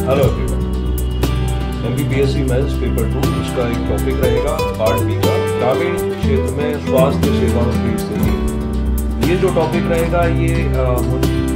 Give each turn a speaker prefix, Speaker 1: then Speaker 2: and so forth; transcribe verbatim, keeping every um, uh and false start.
Speaker 1: Hello everyone, MPPSC mains paper two उसका एक topic रहेगा पार्ट बी का ग्रामीण क्षेत्र में स्वास्थ्य सेवाओं की स्थिति। ये जो टॉपिक रहेगा ये